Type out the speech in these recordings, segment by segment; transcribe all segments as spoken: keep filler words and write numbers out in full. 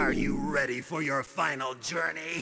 Are you ready for your final journey?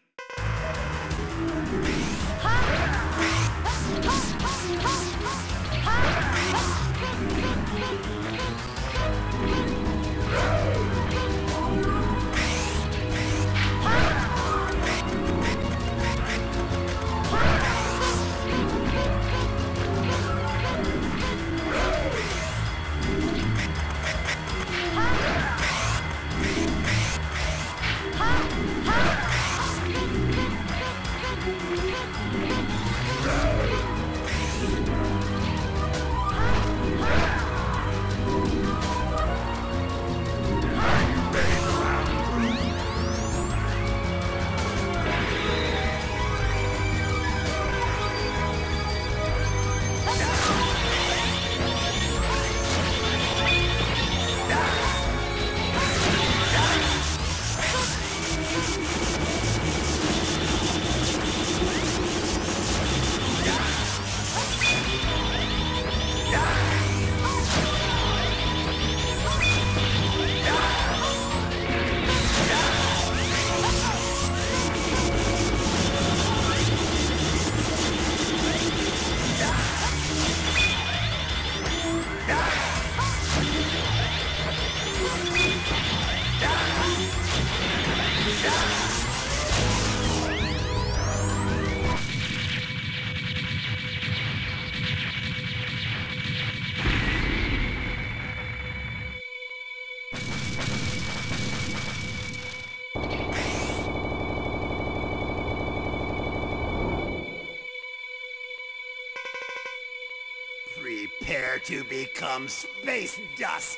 Prepare to become space dust!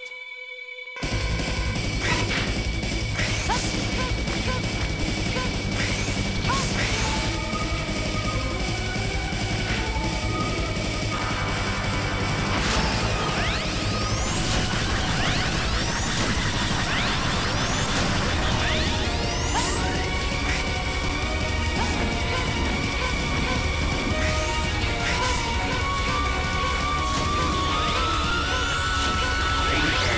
Yeah.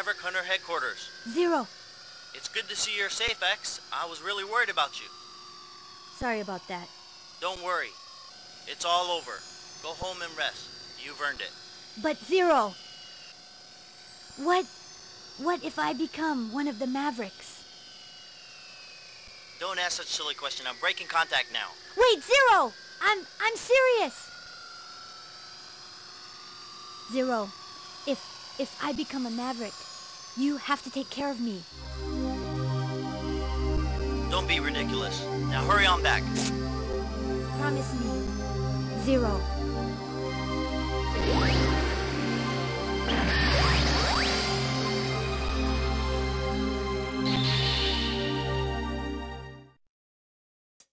Maverick Hunter headquarters. Zero. It's good to see you're safe, X. I was really worried about you. Sorry about that. Don't worry. It's all over. Go home and rest. You've earned it. But Zero, what, what if I become one of the Mavericks? Don't ask such a silly question. I'm breaking contact now. Wait, Zero! I'm, I'm serious! Zero, if, if I become a Maverick, you have to take care of me. Don't be ridiculous. Now hurry on back. Promise me, Zero.